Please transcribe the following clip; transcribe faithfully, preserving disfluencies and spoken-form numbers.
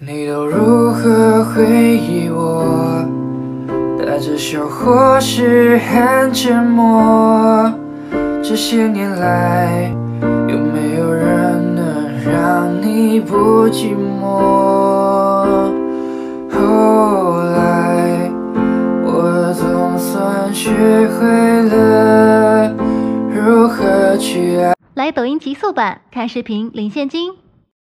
你都如何回忆我？带着笑或是很沉默。这些年来，有没有人能让你不寂寞？后来，我总算学会了如何去爱。 来抖音极速版看视频领现金。